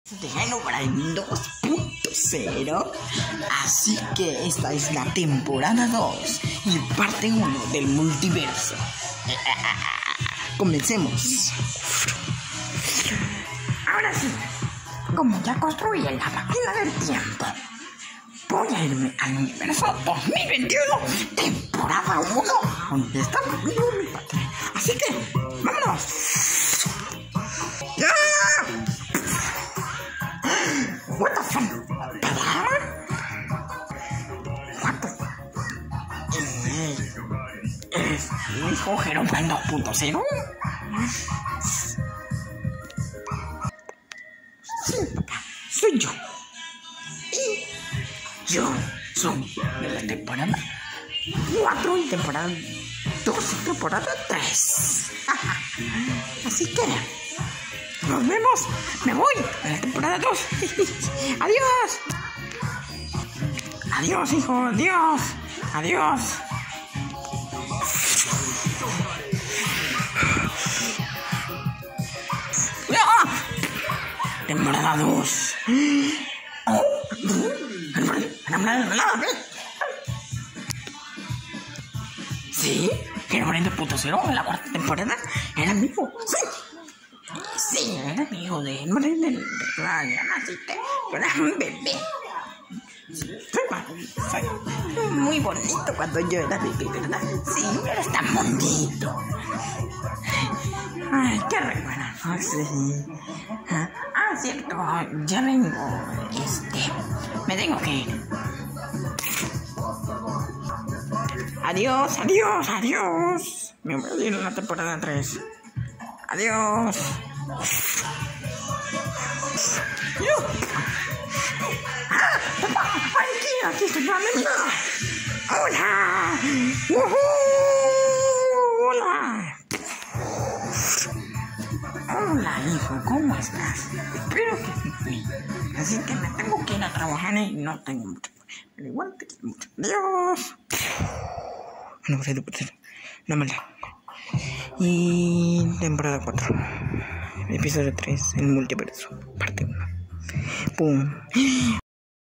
de Hello Brain 2.0. Así que esta es la temporada 2 y parte 1 del multiverso. Comencemos. Ahora sí, como ya construí la máquina del tiempo, voy a irme al universo 2021, temporada 1, donde está vivo mi padre. Así que, vámonos. ¡Ya! What the fuck? What the fuck? ¿Es mi hijo Hello Brain 2.0? Sí, papá, soy yo. Y yo soy de la temporada 4 y temporada 2 y temporada 3. Así que nos vemos. Me voy a la temporada 2. Adiós. Adiós, hijo. Adiós. Adiós. Temporada 2. Sí, Hello Brain 2.0 en la cuarta temporada era amigo. Sí, era amigo de Hello Brain de la naciste. Era un bebé. Soy muy bonito cuando yo era bebé, ¿verdad? Sí, eres tan bonito. Ay, qué recuerdo. Sí. Cierto, ya vengo. Me tengo que ir. Adiós, adiós, adiós. Me voy a ir en la temporada 3. Adiós. Papá, aquí estoy, amigo. Hola. Hola. Hola, hijo, ¿cómo estás? Espero que bien. Así que me tengo que ir a trabajar y no tengo mucho. Pero igual te quiero mucho. Adiós. No sé, no me la. Y temporada 4. Episodio 3, el multiverso, parte 1. ¡Pum!